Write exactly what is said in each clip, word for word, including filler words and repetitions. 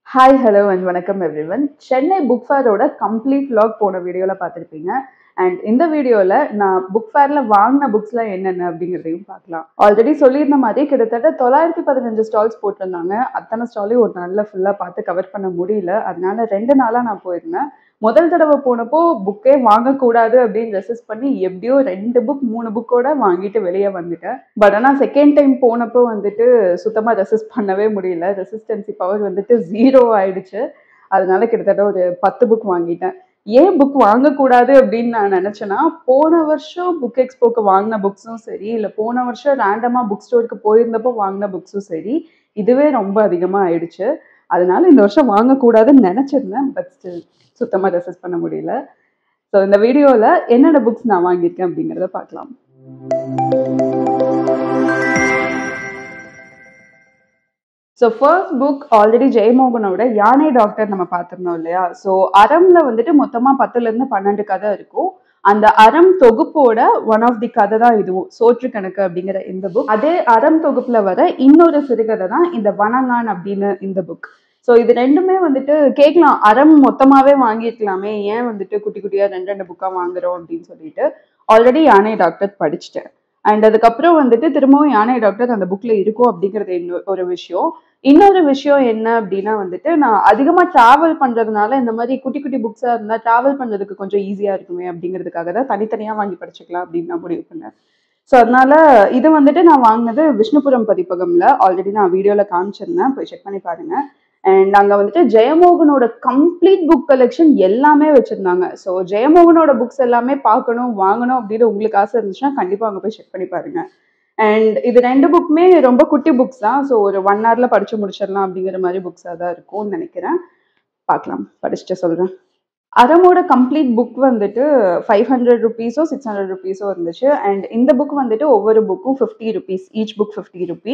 Hi, hello and welcome everyone. Chennai book fair oda complete vlog போன வீடியோல பார்த்திருப்பீங்க. And இந்த வீடியோல நான் book fairல வாங்கின புக்ஸ்லாம் என்னென்ன அப்படிங்கறதையும் பார்க்கலாம். ஆல்ரெடி சொல்லியிருந்த மாதிரி கிட்டத்தட்ட தொள்ளாயிரத்து பதினைந்து ஸ்டால்ஸ் போட்டிருந்தாங்க. அத்தனை ஸ்டாலையும் ஒரு நாள்ல ஃபுல்லா பார்த்து கவர் பண்ண முடியல. அதனால ரெண்டு நாளா நான் போயிருந்தேன். முதல் தடவை போனப்போ புக்கே வாங்கக்கூடாது அப்படின்னு ரெசிஸ்ட் பண்ணி எப்படியோ ரெண்டு புக் மூணு புக்கோட வாங்கிட்டு வெளியே வந்துட்டேன். பட் ஆனால் செகண்ட் டைம் போனப்போ வந்துட்டு சுத்தமாக ரெசிஸ்ட் பண்ணவே முடியல. ரெசிஸ்டன்சி பவர் வந்துட்டு ஜீரோ ஆயிடுச்சு. அதனால கிட்டத்தட்ட ஒரு பத்து புக் வாங்கிட்டேன். ஏன் புக் வாங்கக்கூடாது அப்படின்னு நான் நினைச்சேன்னா, போன வருஷம் புக் எக்ஸ்போக்கு வாங்கின புக்ஸும் சரி, இல்லை போன வருஷம் ரேண்டமா புக் ஸ்டோருக்கு போயிருந்தப்போ வாங்கின புக்ஸும் சரி, இதுவே ரொம்ப அதிகமாக ஆயிடுச்சு. அதனால இந்த வருஷம் வாங்கக்கூடாதுன்னு நினைச்சிருந்தேன். பட் ஸ்டில் சுத்தமாக ரெசிஸ்ட் பண்ண முடியல. ஸோ இந்த வீடியோவில் என்னென்ன புக்ஸ் நான் வாங்கியிருக்கேன் அப்படிங்கிறத பார்க்கலாம். ஸோ ஃபர்ஸ்ட் புக் ஆல்ரெடி ஜெயமோகனோட யானை டாக்டர் நம்ம பார்த்துருந்தோம் இல்லையா? ஸோ அறம்ல வந்துட்டு மொத்தமாக பத்துலேருந்து பன்னெண்டு கதை இருக்கும். அந்த அறம் தொகுப்போட ஒன் ஆஃப் தி கதை தான் இதுவும், சோற்று கணக்கு அப்படிங்கிற இந்த புக். அதே அறம் தொகுப்புல வர இன்னொரு சிறுகதை தான் இந்த வனங்கான் அப்படின்னு இந்த புக். ஸோ இது ரெண்டுமே வந்துட்டு கேட்கலாம், அறம் மொத்தமாவே வாங்கியிருக்கலாமே, ஏன் வந்துட்டு குட்டி குட்டியா ரெண்டு ரெண்டு புக்கா வாங்குறோம் அப்படின்னு சொல்லிட்டு. ஆல்ரெடி யானை டாக்டர் படிச்சுட்டேன். அண்ட் அதுக்கப்புறம் வந்துட்டு திரும்பவும் யானை டாக்டர் அந்த புக்ல இருக்கும் அப்படிங்கிறது இன்னொரு ஒரு விஷயம். இன்னொரு விஷயம் என்ன அப்படின்னா வந்துட்டு, நான் அதிகமா டிராவல் பண்றதுனால இந்த மாதிரி குட்டி குட்டி புக்ஸா இருந்தா டிராவல் பண்றதுக்கு கொஞ்சம் ஈஸியா இருக்குமே அப்படிங்கிறதுக்காக தான் தனித்தனியா வாங்கி படிச்சுக்கலாம் அப்படின்னு நான் முடிவு பண்ணேன். ஸோ அதனால இது வந்துட்டு நான் வாங்கினது விஷ்ணுபுரம் பதிப்பகம்ல. ஆல்ரெடி நான் வீடியோல காமிச்சிருந்தேன், போய் செக் பண்ணி பாருங்க. அண்ட் அங்க வந்துட்டு ஜெயமோகனோட கம்ப்ளீட் புக் கலெக்ஷன் எல்லாமே வச்சிருந்தாங்க. ஸோ ஜெயமோகனோட புக்ஸ் எல்லாமே பார்க்கணும் வாங்கணும் அப்படின்னு உங்களுக்கு ஆசை இருந்துச்சுன்னா கண்டிப்பா அங்க போய் செக் பண்ணி பாருங்க. அண்ட் இது ரெண்டு புக்குமே ரொம்ப குட்டி புக்ஸ் தான். ஸோ ஒரு ஒன் ஹவர்ல படிச்சு முடிச்சிடலாம் அப்படிங்கிற மாதிரி புக்ஸாக தான் இருக்கும்னு நினைக்கிறேன். பார்க்கலாம், படிச்சுட்டு சொல்றேன். அறமோட கம்ப்ளீட் புக் வந்துட்டு ஃபைவ் ஹண்ட்ரட் ருபீஸோ சிக்ஸ் ஹண்ட்ரட் ருபீஸோ இருந்துச்சு. அண்ட் இந்த புக் வந்துட்டு ஒவ்வொரு புக்கும் fifty rupees, each book fifty rupee.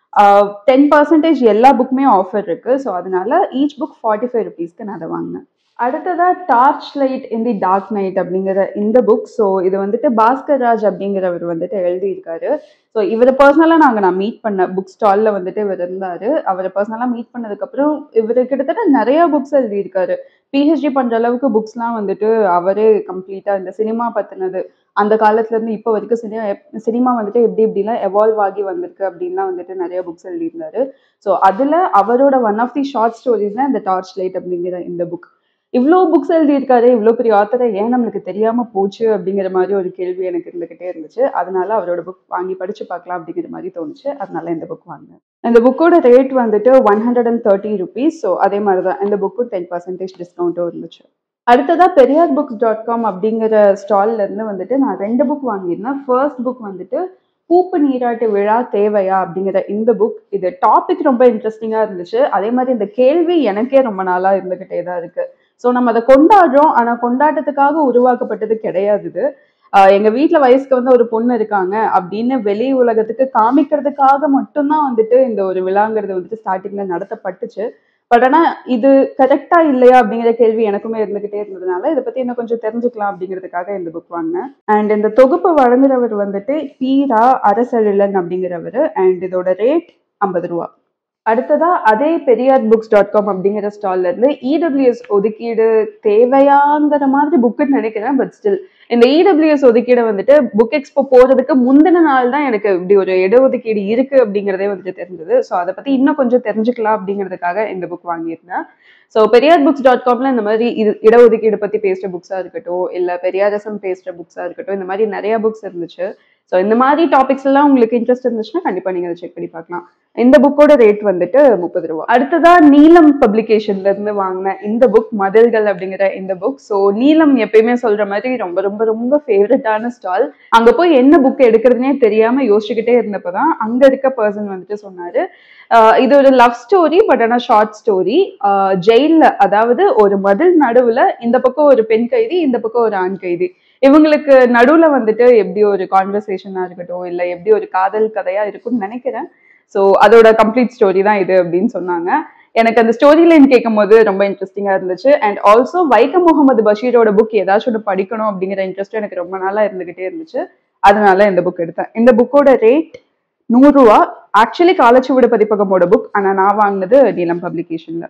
Ten percentage எல்லா புக்குமே ஆஃபர் இருக்கு. ஸோ அதனால ஈச் புக் ஃபார்ட்டி ஃபைவ் ருபீஸ்க்கு நான் அதை வாங்கினேன். அடுத்ததா torch light in the dark night அப்படிங்கிற இந்த புக். ஸோ இது வந்துட்டு பாஸ்கர் ராஜ் அப்படிங்கிறவர் வந்துட்டு எழுதியிருக்காரு. ஸோ இவரை பர்சனலாக நாங்கள் நான் மீட் பண்ண புக் ஸ்டாலில் வந்துட்டு இவர் இருந்தார். அவரை பர்சனலாக மீட் பண்ணதுக்கப்புறம் இவர் கிட்டத்தட்ட நிறையா புக்ஸ் எழுதியிருக்காரு. பிஹெச்டி பண்ணுற அளவுக்கு புக்ஸ்லாம் வந்துட்டு அவரே கம்ப்ளீட்டாக இந்த சினிமா பற்றினது, அந்த காலத்துலேருந்து இப்போ வரைக்கும் சினிமா சினிமா வந்துட்டு எப்படி எப்படிலாம் எவால்வ் ஆகி வந்திருக்கு அப்படின்லாம் வந்துட்டு நிறைய புக்ஸ் எழுதியிருந்தாரு. ஸோ அதில் அவரோட one of the short stories தான் இந்த டார்ச் லைட் அப்படிங்கிற இந்த புக். இவ்வளோ புக்ஸ் எழுதியிருக்காரு, இவ்வளோ பெரிய ஆத்தரை ஏன் நம்மளுக்கு தெரியாம போச்சு அப்படிங்கிற மாதிரி ஒரு கேள்வி எனக்கு இருந்துகிட்டே இருந்துச்சு. அதனால அவரோட புக் வாங்கி படிச்சு பார்க்கலாம் அப்படிங்கிற மாதிரி தோணுச்சு. அதனால இந்த புக் வாங்கினேன். இந்த புக்கோட ரேட் வந்துட்டு one hundred and thirty rupees. So அதே மாதிரி தான் இந்த புக்கும் டென் பர்சன்டேஜ் டிஸ்கவுண்ட்டும் இருந்துச்சு. அடுத்ததா பெரியார் புக்ஸ் டாட் காம் அப்படிங்கிற ஸ்டால்ல இருந்து வந்துட்டு நான் ரெண்டு புக் வாங்கியிருந்தேன். ஃபர்ஸ்ட் புக் வந்துட்டு பூப்பு நீராட்டு விழா தேவையா அப்படிங்கிற இந்த புக். இது டாபிக் ரொம்ப இன்ட்ரெஸ்டிங்கா இருந்துச்சு. அதே மாதிரி இந்த கேள்வி எனக்கே ரொம்ப நாளா இருந்துகிட்டே தான் இருக்கு. ஸோ நம்ம அதை கொண்டாடுறோம், ஆனா கொண்டாட்டத்துக்காக உருவாக்கப்பட்டது கிடையாது இது. ஆஹ் எங்க வீட்டுல வயசுக்கு வந்து ஒரு பொண்ணு இருக்காங்க அப்படின்னு வெளி உலகத்துக்கு காமிக்கிறதுக்காக மட்டும்தான் வந்துட்டு இந்த ஒரு விழாங்கிறது வந்துட்டு ஸ்டார்டிங்ல நடத்தப்பட்டுச்சு. பட் ஆனா இது கரெக்டா இல்லையா அப்படிங்கிற கேள்வி எனக்குமே இருந்துகிட்டே இருந்ததுனால இதை பத்தி இன்னும் கொஞ்சம் தெரிஞ்சுக்கலாம் அப்படிங்கிறதுக்காக இந்த புக் வாங்கினேன். அண்ட் இந்த தொகுப்பு வழங்குறவர் வந்துட்டு பீரா அரசழிலன் அப்படிங்கிறவர். அண்ட் இதோட ரேட் ஐம்பது ரூபா. அடுத்ததா அதே பெரியார் புக்ஸ் டாட் காம் அப்படிங்கிற ஸ்டால்ல இருந்து இடபிள்யூஎஸ் ஒதுக்கீடு தேவையாங்கிற மாதிரி புக்குன்னு நினைக்கிறேன். பட் ஸ்டில் இந்த இடபிள்யூஎஸ் ஒதுக்கீடு வந்துட்டு புக் எக்ஸ்போ போறதுக்கு முந்தின நாள் தான் எனக்கு இப்படி ஒரு இடஒதுக்கீடு இருக்கு அப்படிங்கிறதே வந்துட்டு தெரிஞ்சது. ஸோ அதை பத்தி இன்னும் கொஞ்சம் தெரிஞ்சுக்கலாம் அப்படிங்கிறதுக்காக இந்த புக் வாங்கியிருந்தேன். ஸோ பெரியார் புக்ஸ் டாட் காம்ல இந்த மாதிரி இது இடஒதுக்கீடு பத்தி பேசுற புக்ஸா இருக்கட்டும், இல்ல பெரியாரிசம் பேசுற புக்ஸா இருக்கட்டும், இந்த மாதிரி நிறைய புக்ஸ் இருந்துச்சு. ஸோ இந்த மாதிரி டாபிக்ஸ் எல்லாம் உங்களுக்கு இன்ட்ரெஸ்ட் இருந்துச்சுன்னா கண்டிப்பா நீங்க அதை செக் பண்ணி பார்க்கலாம். இந்த புக்கோட ரேட் வந்துட்டு முப்பது ரூபா. அடுத்ததா நீலம் பப்ளிகேஷன்ல இருந்து வாங்கின இந்த புக் மதில்கள் அப்படிங்கிற இந்த புக். ஸோ நீலம் எப்பயுமே சொல்ற மாதிரி ரொம்ப ரொம்ப ரொம்ப ஃபேவரட்டான ஸ்டால். அங்க போய் என்ன புக் எடுக்கிறதுனே தெரியாம யோசிச்சுக்கிட்டே இருந்தப்பதான் அங்க இருக்க பர்சன் வந்துட்டு சொன்னாரு, இது ஒரு லவ் ஸ்டோரி, பட் ஆனா ஷார்ட் ஸ்டோரி. ஜெயில, அதாவது ஒரு மதில் நடுவுல இந்த பக்கம் ஒரு பெண் கைதி, இந்த பக்கம் ஒரு ஆண் கைதி, இவங்களுக்கு நடுவுல வந்துட்டு எப்படி ஒரு கான்வர்சேஷனா இருக்கட்டும், இல்ல எப்படி ஒரு காதல் கதையா இருக்கும்னு நினைக்கிறேன். ஸோ அதோட கம்ப்ளீட் ஸ்டோரி தான் இது அப்படின்னு சொன்னாங்க. எனக்கு அந்த ஸ்டோரி லைன் கேட்கும் போது ரொம்ப இன்ட்ரெஸ்டிங்கா இருந்துச்சு. அண்ட் ஆல்சோ வைக்கம் முகமது பஷீரோட புக் ஏதாச்சும் ஒன்று படிக்கணும் அப்படிங்கிற இன்ட்ரெஸ்ட் எனக்கு ரொம்ப நாளா இருந்துகிட்டே இருந்துச்சு. அதனால இந்த புக் எடுத்தேன். இந்த புக்கோட ரேட் நூறு ரூபா. ஆக்சுவலி காலச்சுவடு பதிப்பகமோட புக், ஆனா நான் வாங்கினது நீலம் பப்ளிகேஷன்ல.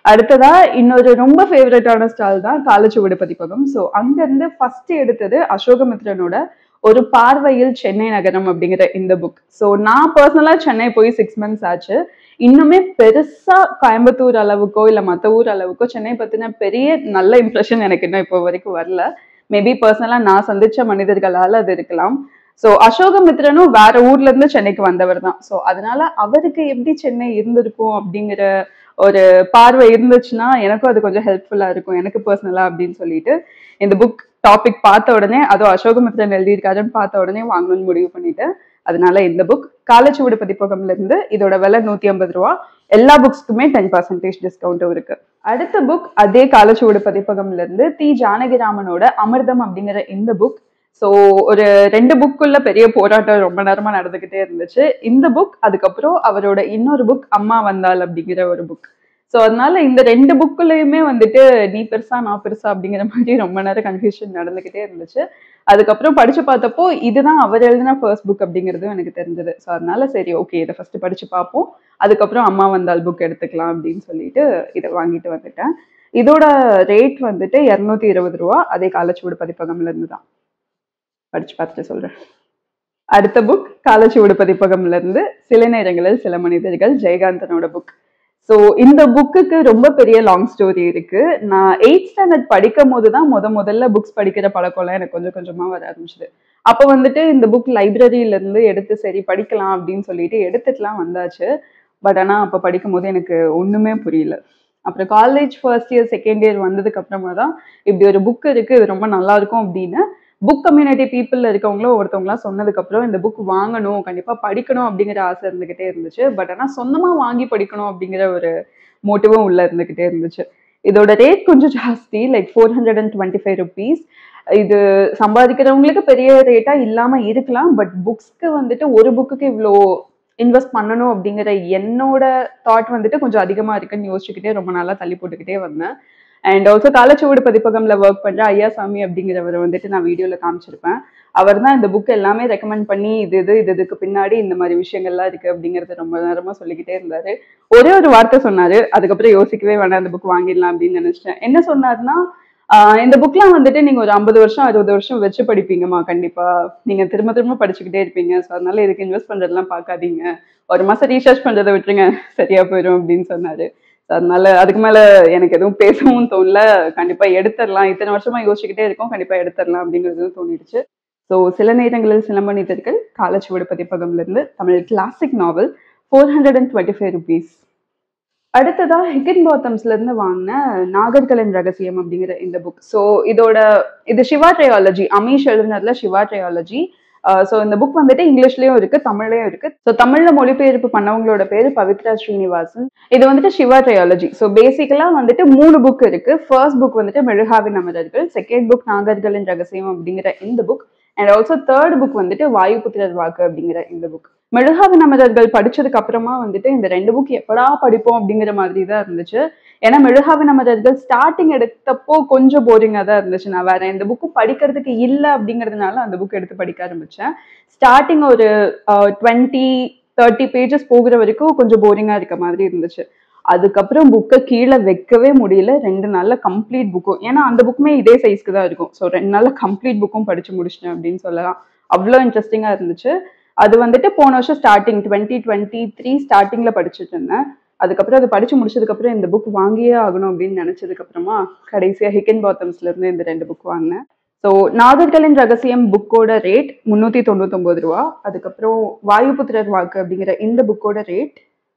அடுத்ததா இன்னொரு ரொம்ப ஃபேவரட்டான ஸ்டால் தான் காலச்சுவடு பதிப்பகம். ஸோ அங்கிருந்து ஃபர்ஸ்ட் எடுத்தது அசோகமித்ரனோட ஒரு பார்வையில் சென்னை நகரம் அப்படிங்கிற இந்த புக். ஸோ நான் பர்சனலா சென்னை போய் சிக்ஸ் மந்த்ஸ் ஆச்சு. இன்னுமே பெருசா கோயம்புத்தூர் அளவுக்கோ இல்ல மற்ற ஊர் அளவுக்கோ சென்னை பத்தின பெரிய நல்ல இம்ப்ரெஷன் எனக்கு இன்னும் இப்போ வரைக்கும் வரல. மேபி பர்சனலா நான் சந்திச்ச மனிதர்களால அது இருக்கலாம். ஸோ அசோகமித்ரனும் வேற ஊர்ல இருந்து சென்னைக்கு வந்தவர் தான். ஸோ அதனால அவருக்கு எப்படி சென்னை இருந்திருக்கும் அப்படிங்கிற ஒரு பார்வை இருந்துச்சுன்னா எனக்கும் அது கொஞ்சம் ஹெல்ப்ஃபுல்லா இருக்கும் எனக்கு பர்சனலா அப்படின்னு சொல்லிட்டு இந்த புக் டாபிக் பார்த்த உடனே அதுவும் அசோகமித்ரன் எழுதியிருக்காருன்னு பார்த்த உடனே வாங்கணும்னு முடிவு பண்ணிட்டேன். அதனால இந்த புக் காலச்சுவடு பதிப்பகம்ல இருந்து இதோட விலை நூத்தி ஐம்பது ரூபா. எல்லா புக்ஸ்க்குமே டென் பர்சன்டேஜ் டிஸ்கவுண்ட்டும் இருக்கு. அடுத்த புக் அதே காலச்சுவடு பதிப்பகம்ல இருந்து தி ஜானகிராமனோட அமிர்தம் அப்படிங்கிற இந்த புக். ஸோ ஒரு ரெண்டு புக்குள்ள பெரிய போராட்டம் ரொம்ப நேரமா நடந்துகிட்டே இருந்துச்சு. இந்த புக் அதுக்கப்புறம் அவரோட இன்னொரு புக் அம்மா வந்தாள் அப்படிங்கிற ஒரு புக். ஸோ அதனால இந்த ரெண்டு புக்குலயுமே வந்துட்டு நீ பெருசா நான் பெருசா அப்படிங்கிற மாதிரி ரொம்ப நேரம் கன்ஃபியூஷன் நடந்துகிட்டே இருந்துச்சு. அதுக்கப்புறம் படிச்சு பார்த்தப்போ இதுதான் அவர் எழுதின ஃபர்ஸ்ட் புக் அப்படிங்கிறதும் எனக்கு தெரிஞ்சது. ஸோ அதனால சரி ஓகே இதை ஃபர்ஸ்ட் படிச்சு பார்ப்போம், அதுக்கப்புறம் அம்மா வந்தால் புக் எடுத்துக்கலாம் அப்படின்னு சொல்லிட்டு இதை வாங்கிட்டு வந்துட்டேன். இதோட ரேட் வந்துட்டு இருநூத்தி இருபது ரூபா. அதே காலச்சுவடு பதிப்பகம்ல இருந்து தான். படிச்சு பார்த்துட்டு சொல்றேன். அடுத்த புக் காலச்சுவடு பதிப்பகம்ல இருந்து சில நேரங்களில் சில மனிதர்கள், ஜெயகாந்தனோட புக். ஸோ இந்த புக்குக்கு ரொம்ப பெரிய லாங் ஸ்டோரி இருக்கு. நான் எயிட் ஸ்டாண்டர்ட் படிக்கும் போதுதான் முத முதல்ல புக்ஸ் படிக்கிற பழக்கம்லாம் எனக்கு கொஞ்சம் கொஞ்சமா வர ஆரம்பிச்சது. அப்போ வந்துட்டு இந்த புக் லைப்ரரியில இருந்து எடுத்து சரி படிக்கலாம் அப்படின்னு சொல்லிட்டு எடுத்துட்டுலாம் வந்தாச்சு. பட் ஆனா அப்ப படிக்கும் போது எனக்கு ஒண்ணுமே புரியல. அப்புறம் college first year second year வந்ததுக்கு அப்புறமா தான் இப்படி ஒரு புக் இருக்கு, இது ரொம்ப நல்லா இருக்கும் அப்படின்னு புக் கம்யூனிட்டி பீப்புள் இருக்கவங்களும் ஒருத்தவங்களாம் சொன்னதுக்கு அப்புறம் இந்த புக் வாங்கணும், கண்டிப்பா படிக்கணும் அப்படிங்கிற ஆசை இருந்துகிட்டே இருந்துச்சு. பட் ஆனா சொந்தமா வாங்கி படிக்கணும் அப்படிங்கிற ஒரு மோட்டிவும் உள்ள இருந்துகிட்டே இருந்துச்சு. இதோட ரேட் கொஞ்சம் ஜாஸ்தி, like four hundred and twenty five rupees. இது சம்பாதிக்கிறவங்களுக்கு பெரிய ரேட்டா இல்லாம இருக்கலாம். பட் புக்ஸ்க்கு வந்துட்டு ஒரு புக்குக்கு இவ்வளோ இன்வெஸ்ட் பண்ணணும் அப்படிங்கிற என்னோட தாட் வந்துட்டு கொஞ்சம் அதிகமா இருக்குன்னு யோசிச்சுக்கிட்டே ரொம்ப நாளா தள்ளி போட்டுக்கிட்டே வந்தேன். அண்ட் ஆல்சோ காலச்சுவடு பதிப்பகம்ல ஒர்க் பண்ற ஐயாசாமி அப்படிங்கிறவரை வந்துட்டு நான் வீடியோல காமிச்சிருப்பேன். அவர் தான் இந்த புக் எல்லாமே ரெக்கமெண்ட் பண்ணி இது இது இது இதுக்கு பின்னாடி இந்த மாதிரி விஷயங்கள்லாம் இருக்கு அப்படிங்கறத ரொம்ப நேரமா சொல்லிக்கிட்டே இருந்தாரு. ஒரே ஒரு வார்த்தை சொன்னாரு, அதுக்கப்புறம் யோசிக்கவே வேண்டாம் இந்த புக் வாங்கிடலாம் அப்படின்னு நினைச்சிட்டேன். என்ன சொன்னாருன்னா, ஆஹ் இந்த புக்லாம் வந்துட்டு நீங்க ஒரு ஐம்பது வருஷம் அறுபது வருஷம் வச்சு படிப்பீங்கம்மா, கண்டிப்பா நீங்க திரும்ப திரும்ப படிச்சுக்கிட்டே இருப்பீங்க. ஸோ அதனால இதுக்கு இன்வெஸ்ட் பண்றதெல்லாம் பார்க்காதீங்க, ஒரு மாசம் ரீசர்ச் பண்றதை விட்டுருங்க, சரியா போயிடும் அப்படின்னு சொன்னாரு. அதனால அதுக்கு மேல எனக்கு எதுவும் பேசவும் தோணல. கண்டிப்பா எடுத்துடலாம், இத்தனை வருஷமா யோசிச்சுக்கிட்டே இருக்கோம், கண்டிப்பா எடுத்துடலாம் அப்படிங்கிறதும் தோணிடுச்சு. ஸோ சில நேரங்களில் சில மனிதர்கள் காலச்சுவடு பதிப்பகம்ல இருந்து Tamil classic novel four hundred and twenty five rupees. அடுத்ததா ஹிக்கின் பாத்தம்ஸ்ல இருந்து வாங்கின நாகர்களின் ரகசியம் அப்படிங்கிற இந்த புக். ஸோ இதோட இது சிவா ட்ரையாலஜி, அமீஷ் எழுதினதுல சிவா ட்ரையாலஜி. ஸோ இந்த புக் வந்துட்டு இங்கிலீஷ்லயும் இருக்கு, தமிழ்லயும் இருக்கு. ஸோ தமிழ்ல மொழிபெயர்ப்பு பண்ணவங்களோட பேரு பவித்ரா ஸ்ரீனிவாசன். இது வந்துட்டு சிவா ட்ரையாலஜி. ஸோ பேசிக்கலா வந்துட்டு மூணு புக் இருக்கு. ஃபர்ஸ்ட் புக் வந்துட்டு மெழுகாவின் அமரர்கள், செகண்ட் புக் நாகர்களின் ரகசியம் அப்படிங்கிற இந்த book, and also third book வந்துட்டு வாயுபுத்திரர் வாக்கு அப்படிங்கிற இந்த புக். மெழுகாவின் அமரர்கள் படிச்சதுக்கு அப்புறமா வந்துட்டு இந்த ரெண்டு புக் எப்படா படிப்போம் அப்படிங்கிற மாதிரி தான் இருந்துச்சு. ஏன்னா மெழுகாவின் அமரர்கள் ஸ்டார்டிங் எடுத்தப்போ கொஞ்சம் போரிங்கா தான் இருந்துச்சு. நான் வேற இந்த புக்கு படிக்கிறதுக்கு இல்லை அப்படிங்கிறதுனால அந்த புக் எடுத்து படிக்க ஆரம்பிச்சேன். ஸ்டார்டிங் ஒரு டுவெண்ட்டி தேர்ட்டி பேஜஸ் போகிற வரைக்கும் கொஞ்சம் போரிங்கா இருக்க மாதிரி இருந்துச்சு. அதுக்கப்புறம் புக்கை கீழே வைக்கவே முடியல. ரெண்டு நாள்ல கம்ப்ளீட் புக்கும், ஏன்னா அந்த புக்குமே இதே சைஸ்க்கு தான் இருக்கும். ஸோ ரெண்டு நாள்ல கம்ப்ளீட் புக்கும் படிச்சு முடிச்சிட்டேன் அப்படின்னு சொல்லலாம். அவ்வளோ இன்ட்ரெஸ்டிங்கா இருந்துச்சு. அது வந்துட்டு போன வருஷம் ஸ்டார்டிங் டுவெண்ட்டி டுவெண்ட்டி த்ரீ ஸ்டார்டிங்ல படிச்சுட்டு இருந்தேன். அதுக்கப்புறம் அதை படிச்சு முடிச்சதுக்கு அப்புறம் இந்த புக் வாங்கியே ஆகணும் அப்படின்னு நினைச்சதுக்கு அப்புறமா கடைசியா ஹிக்கின் பாத்தம்ஸ்ல இருந்து இந்த ரெண்டு புக் வாங்கினேன். ஸோ நாகர்களின் ரகசியம் புக்கோட ரேட் முன்னூத்தி தொண்ணூத்தி ஒன்பது ரூபா. அதுக்கப்புறம் வாயுபுத்திரர் வாக்கு அப்படிங்கிற இந்த புக்கோட ரேட்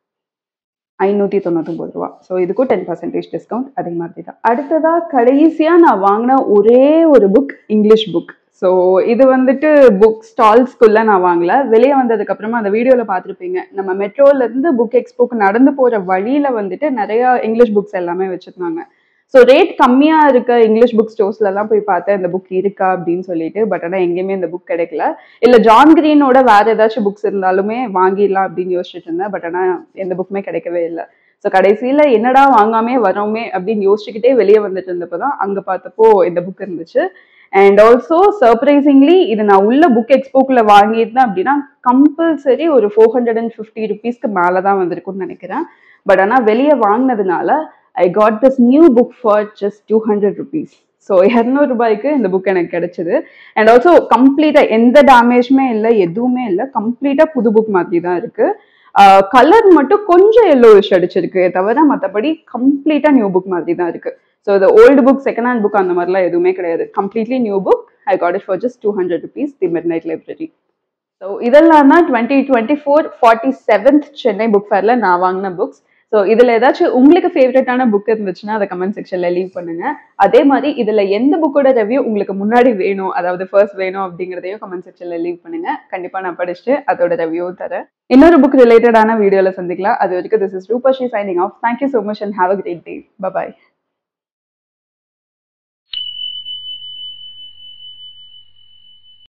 ஐநூத்தி தொண்ணூத்தி ஒன்பது ரூபா. ஸோ இதுக்கும் டென் பர்சன்டேஜ் டிஸ்கவுண்ட் அதே மாதிரி தான். அடுத்ததா கடைசியா நான் வாங்கின ஒரே ஒரு புக் இங்கிலீஷ் புக். ஸோ இது வந்துட்டு புக் ஸ்டால்ஸ்குள்ள நான் வாங்கல, வெளியே வந்ததுக்கு அப்புறமா அந்த வீடியோல பார்த்துருப்பீங்க, நம்ம மெட்ரோல இருந்து புக் எக்ஸ்போக்கு நடந்து போற வழியில வந்துட்டு நிறைய இங்கிலீஷ் புக்ஸ் எல்லாமே வச்சிருந்தாங்க. ஸோ ரேட் கம்மியா இருக்க இங்கிலீஷ் புக் ஸ்டோர்ஸ்ல எல்லாம் போய் பார்த்தேன் இந்த புக் இருக்கா அப்படின்னு சொல்லிட்டு. பட் ஆனால் எங்கேயுமே இந்த புக் கிடைக்கல. இல்லை ஜான் கிரீனோட வேற ஏதாச்சும் புக்ஸ் இருந்தாலுமே வாங்கிடலாம் அப்படின்னு யோசிச்சுட்டு இருந்தேன். பட் ஆனால் எந்த புக்குமே கிடைக்கவே இல்லை. ஸோ கடைசியில என்னடா வாங்காமே வரோமே அப்படின்னு யோசிச்சுக்கிட்டே வெளியே வந்துட்டு இருந்தப்போதான் அங்க பார்த்தப்போ இந்த புக் இருந்துச்சு. அண்ட் ஆல்சோ சர்ப்ரைசிங்லி இது நான் உள்ள புக் எக்ஸ்போக்குள்ள வாங்கியிருந்தேன் அப்படின்னா கம்பல்சரி ஒரு ஃபோர் ஹண்ட்ரட் அண்ட் ஃபிஃப்டி ருபீஸ்க்கு மேலதான் வந்திருக்கும்னு நினைக்கிறேன். பட் ஆனால் வெளியே வாங்கினதுனால I got this new book for just two hundred rupees. So இரநூறு ரூபாய்க்கு இந்த புக் எனக்கு கிடைச்சது. அண்ட் ஆல்சோ கம்ப்ளீட்டாக எந்த டேமேஜுமே இல்லை, எதுவுமே இல்லை, கம்ப்ளீட்டாக புது புக் மாதிரி தான் இருக்கு. கலர் மட்டும் கொஞ்சம் எல்லோவிஷ் அடிச்சிருக்கு தவிர மற்றபடி கம்ப்ளீட்டாக நியூ புக் மாதிரி தான் இருக்கு. ஸோ இந்த old book, second hand book அந்த மாதிரிலாம் எதுவுமே கிடையாது. Completely new book. I got it for just two hundred rupees the midnight library. So இதெல்லாம் தான் twenty twenty four forty seventh Chennai book ஃபேரில் நான் வாங்கின புக்ஸ். ஸோ இதில் ஏதாச்சும் உங்களுக்கு ஃபேவரட்டான புக் இருந்துச்சுன்னா அதை கமெண்ட் செக்ஷனில் லீவ் பண்ணுங்க. அதே மாதிரி இதில் எந்த புக்கோட ரிவ்யூ உங்களுக்கு முன்னாடி வேணும், அதாவது ஃபர்ஸ்ட் வேணும் அப்படிங்கிறதையும் கமெண்ட் செக்ஷனில் லீவ் பண்ணுங்க. கண்டிப்பாக நான் படிச்சுட்டு அதோட ரிவ்யூவும் தரேன். இன்னொரு புக் ரிலேட்டடான வீடியோவில் சந்திக்கலாம். அது வரைக்கும் this is Rupa she signing off. Thank you so much and have a great day. Bye.